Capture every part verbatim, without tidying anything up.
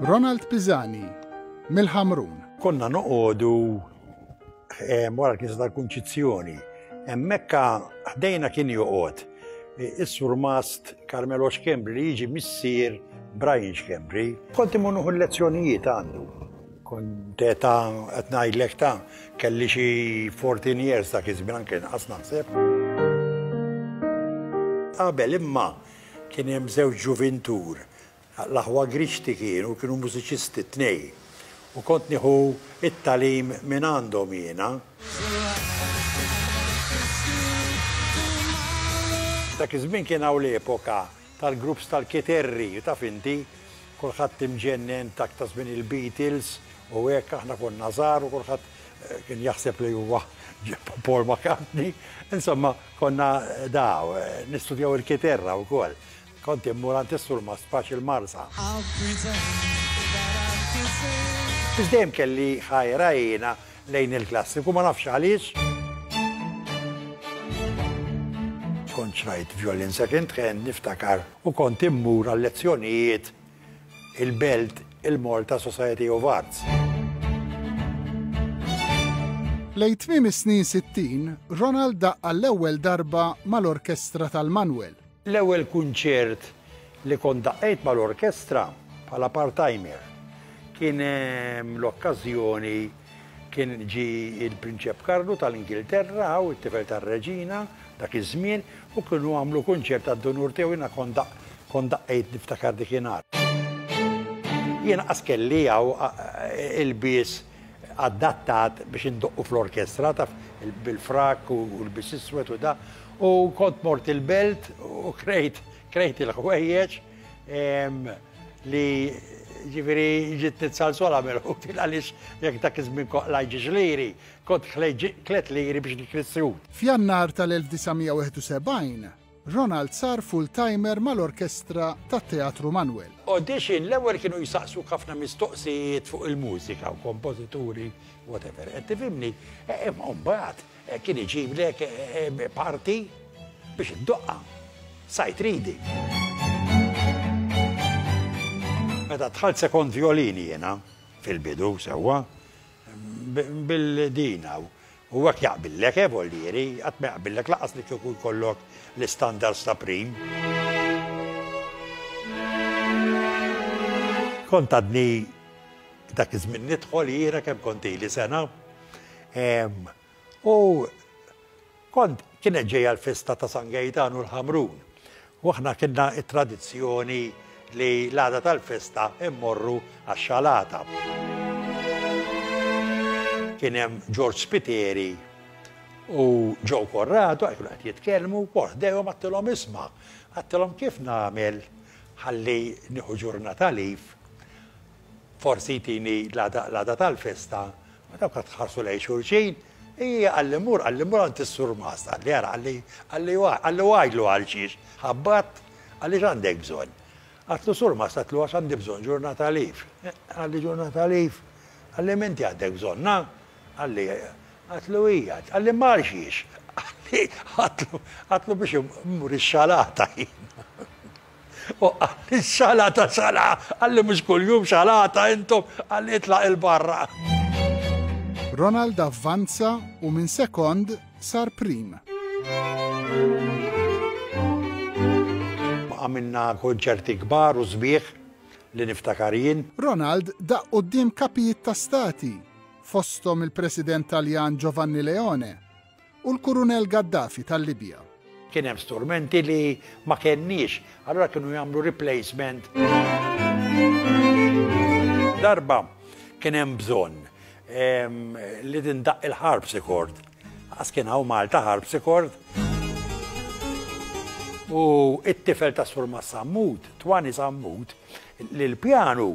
Ronald Pisani, mill-Ħamrun. Konna noqogħdu wara l-Knisja tal-Kunċizzjoni. Hemmhekk ħdejna kien joqgħod is-Sur Mast Carmelo Xkembri li jiġi missier Brian Xkembri. Kont imur nieħu l-lezzjonijiet għandu. Kont ta' qed ngħidlek ta' kelli xi fourteen years dak iż-żmien anke inqas naħseb. Qabel imma kien hemm żewġ ġuventur. L-aħwa Grixti kienu kienu mużiċisti tnej. U kont nieħu it-talim minn għandhom jiena. Dak iż-żmien kien hawn l-epoka tal-grupps tal-Kiterri, taf inti, kulħadd imġennen tak ta' żmien il-Beatles u hekk aħna konna żgħar u kulħadd kien jaħseb li huwa Paul McCartney. Insomma, konna daw, nistudjaw il-Kiterra wkoll. Kont immur għand is-Sur Mast Paċi il-Marsa. Biex dejjem kelli ħajra jiena lejn il-klassiku, ma nafx għaliex. Kont rajt violin second hand niftakar u kont immur għal lezzjonijiet il-Belt il-Malta Society of Arts. Lejn tmiem is-snin sittin, Ronald daqqa l-ewwel darba mal-Orkestra tal-Manuel. L-ewwel kunċert li kont daqqejt mal-orkestra bħala part-timer kien l-okkażjoni kien ġi il-Prinċep Karlu tal-Ingilterra u t-tifel tar-Reġina dak iż-żmien u kienu għamlu kunċert għad-dunur tiegħu jiena kont daqqejt niftakar dikinhar. Jiena qas kelli hawn il-bies adattat biex indoqqu fl-orkestra taf bil-frak u l-bies iswed u da. U kont mort il-Belt u krejt krejt il-ħwejjeġ li ġifieri ġiet nitsalsola mill-ħut għaliex jekk dak iż-żmien lajġi liri, kont tlet liri biex nikrissjut. F'Jannar tal-elf tisa' wieħed u sebgħin, Ronald sar full-timer mal-Orkestra tat-Teatru Manuel. Audition l-ewwel kienu jisaqsu ħafna mistoqsijiet fuq il-mużika u kompożituri, whatever. Qed tifhimni, imma mbagħad kien iġiblek parti biex iddoqqa, sight reading. Meta dħalt sekond violini jiena fil-bidu sewwa bil-dina u hekk jaqbillek evollieri, qatt ma jaqbillek laqas li kieku jkollok l-istandards ta' prim. Kont għadni dak iż-żmien nidħol jiena kemm kont ili sena. U kont kienet ġejja l-festa ta' San Gaetano l-Ħamrun. U aħna kienna t-tradizzjoni li l-għada tal-festa immorru għax-xalata. Kien hemm George Spiteri u Joe Corrado għajkunu qed jitkellmu waħdejhom għattilhom isma' għattilhom kif nagħmel ħalli nieħu ġurnata lif forsi tini l-għada tal-festa ma dawk qed tħarsu lejn xulxin. Ija għallimur, għallimur għant is-Sur Mast, għalli għara, għalli għajlu għalxiex, ħabbat, għalli ġandek bżon. Għatlu Sur Mast, għatlu għax għandi bżon ġurnata lif. Għalli ġurnata lif, għalli menti għandek bżon, na? Għalli, għatlu ija, għalli marxiex. Għatlu biex mmur ix-xalata jina. U għalli x-xalata xala, għalli mux kull-jum xalata intom, għalli itlaq il-barra. Ronald avvanza u minn sekond sar prim. Għamilna konċerti kbar u sbieħ li niftakar jien. Ronald daq quddiem kapijiet ta' stati, fosthom il-President Taljan Giovanni Leone u l-Kurunell Gaddafi tal-Libja. Kien hemm strumenti li ma kenniex, allura kienu jagħmlu replacement. Darba kien hemm bżonn li tindaq il-harpsichord. Għas kien hawn Malta harpsichord. U it-tifel ta' Sur Mast Sammut, Twani Sammut, l-pjanu,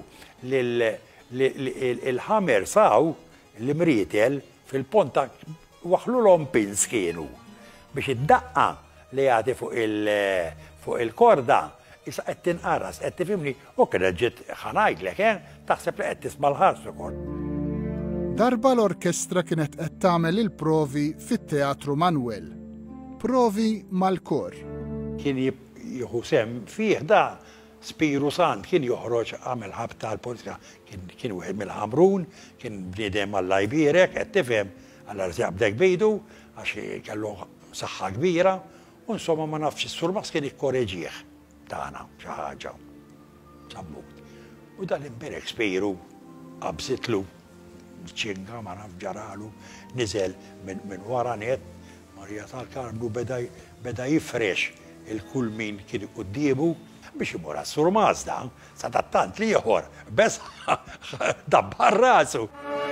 il-ħamer saw, l-mrietel, fil-ponta waħlu l-ompins kienu biex id-daqqa li għati fuq il-korda, issa qed tinqaras, qed tifhimni, u kien ġiet ħanajdlek, taħseb li qed tisma' l-harpsichord. Darba l-orkestra kienet qed tagħmel il-provi fit-Teatru Manuel. Provi mal-kor. Kien jieħu sem fih da Spiru Sant kien joħroġ għamel ħabta tal-politika, kien wieħed mill-ħamrun, kien bniedem Alla jbierek, qed tifhem, alla jabdek bejdu, għax kellu saħħa kbira, u insomma ma nafx is-surmas kien ikkoreġih tagħna xi ħaġa. Sammut. U dal-imberek Spiru qabsitlu, ċinga ma naf ġaralu, niżel minn wara net, Marija tal-Karmlu beda jifresh il-kull min kien quddiebu biex imur għas-Sur Mazda, sa tattant li ieħor, bes dabbar rasu.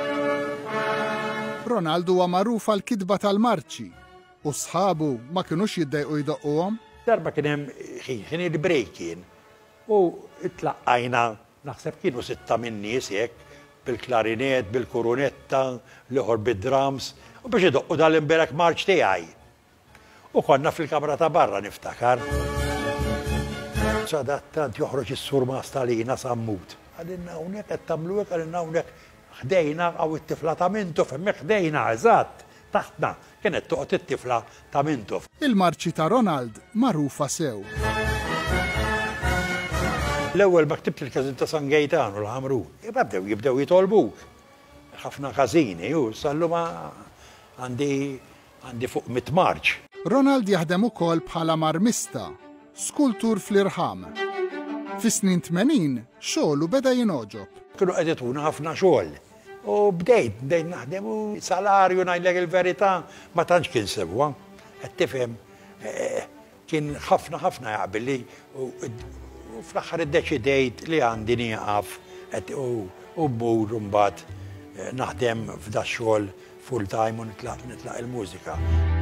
Ronald huwa magħruf għall-kitba tal-marċi u sħabu ma kinux jiddejqu jdoqquhom. Darba kien hemm ħin il-breakin u itlaqqajna naħseb kienu sitta min nies hekk bil-klarinet, bil-kurunetta, l-ieħor bid-drums u biex idoqqu dal-imberek marċ tiegħi. U konna fil-kamra ta' barra niftakar. Sadattant joħroġ is-Sur Mazda lina sammut. Għadinna hawnhekk qed tagħmlu hekk, għadinna hawnhekk ħdejna għaw it-tifla ta' Mintof, hemmhekk ħdejna eżatt, taħtna kienet toqgħod it-tifla ta' Mintof. Il-marċi ta' Ronald magħrufa sew. L-ewwel ma ktibt il-każin ta' San Gejtanu l-ħamru, jibdew jibdew jitolbuk. Ħafna każini, u sallu ma għandi għandi fuq mit marċ. Ronald jaħdem ukoll bħala marmista, skultur fl-irħam. Fis-snin tmenin xogħlu beda jinoġob. Kienu qed ituna ħafna xogħol. U bdejt, bdejt naħdem u salarju ngħidlek il-verità ma tantx kien sewwa. Qed tifhem kien ħafna ħafna jaqbel li u fl-aħħar iddeċidejt li għandi nieqaf u mmur mbagħad naħdem f'da xogħol full time u nitlaq nitlaq il-mużika.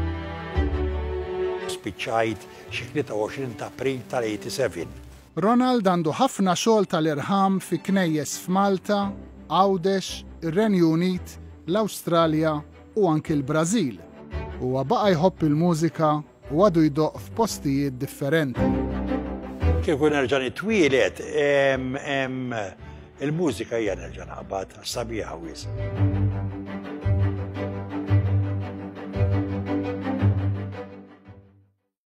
Spiċċajt xi tlieta u għoxrin ta' April tal-seba'. Ronald għandu ħafna xogħol tal-irħam fi knejjes f'Malta, Għawdex, ir-Renju Unit, l-Awstralja u anki l-Brażil. Huwa baqa' jħobb il-mużika u għadu jdoq f'postijiet differenti. Kieku nerġa' nitwielet, il-mużika hija nerġa' naqbad sabiħa wisq.